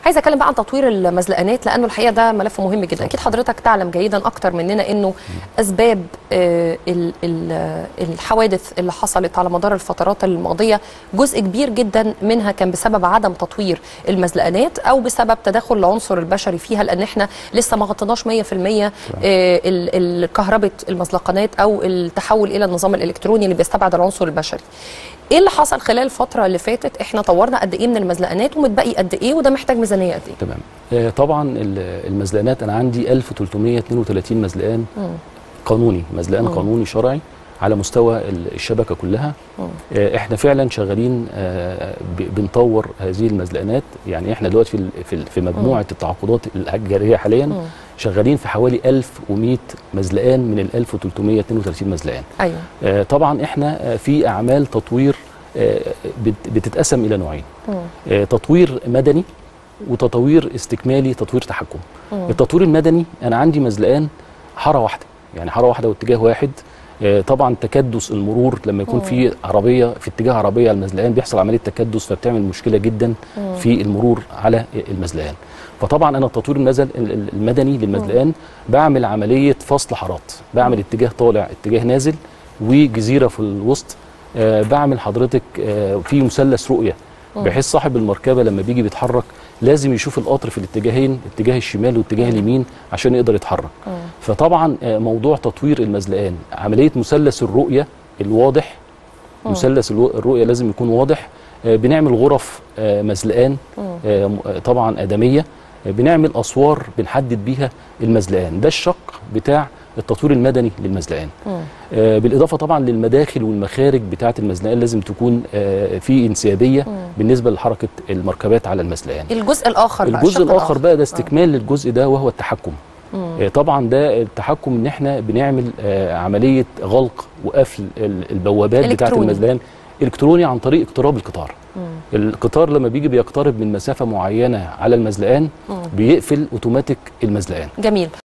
عايزه اتكلم بقى عن تطوير المزلقانات، لانه الحقيقه ده ملف مهم جدا. اكيد حضرتك تعلم جيدا اكتر مننا انه اسباب الحوادث اللي حصلت على مدار الفترات الماضيه جزء كبير جدا منها كان بسبب عدم تطوير المزلقانات او بسبب تدخل العنصر البشري فيها، لان احنا لسه ما غطيناش 100% كهرباء المزلقانات او التحول الى النظام الالكتروني اللي بيستبعد العنصر البشري. ايه اللي حصل خلال الفتره اللي فاتت؟ احنا طورنا قد ايه من المزلقانات ومتبقي قد ايه، وده محتاج ميزانيه قد ايه؟ تمام. طبعا المزلقانات انا عندي 1332 مزلقان قانوني، مزلقان قانوني شرعي على مستوى الشبكه كلها. احنا فعلا شغالين بنطور هذه المزلقانات. يعني احنا دلوقتي في مجموعه التعاقدات الجاريه حاليا شغالين في حوالي 1100 مزلقان من ال 1332 مزلقان. ايوه. طبعا احنا في اعمال تطوير بتتقسم الى نوعين، تطوير مدني وتطوير استكمالي تطوير تحكم. التطوير المدني انا عندي مزلقان حاره واحده، يعني حاره واحده واتجاه واحد. طبعا تكدس المرور لما يكون في عربيه في اتجاه عربيه على المزلقان بيحصل عمليه تكدس، فبتعمل مشكله جدا في المرور على المزلقان. فطبعا انا التطوير المدني للمزلقان بعمل عمليه فصل حارات، بعمل اتجاه طالع اتجاه نازل وجزيره في الوسط. بعمل حضرتك في مثلث رؤيه بحيث صاحب المركبه لما بيجي بيتحرك لازم يشوف القطر في الاتجاهين، اتجاه الشمال واتجاه اليمين عشان يقدر يتحرك. فطبعا موضوع تطوير المزلقان عمليه مثلث الرؤيه الواضح، مثلث الرؤيه لازم يكون واضح. بنعمل غرف مزلقان طبعا ادميه، بنعمل اسوار بنحدد بيها المزلقان. ده الشق بتاع التطوير المدني للمزلقان. بالاضافه طبعا للمداخل والمخارج بتاعه المزلقان لازم تكون في انسيابيه بالنسبه لحركه المركبات على المزلقان. الجزء الاخر بقى ده استكمال للجزء ده وهو التحكم. طبعا ده التحكم ان احنا بنعمل عمليه غلق وقفل البوابات بتاعه المزلقان الكتروني عن طريق اقتراب القطار. القطار لما بيجي بيقترب من مسافه معينه على المزلقان بيقفل اوتوماتيك المزلقان. جميل.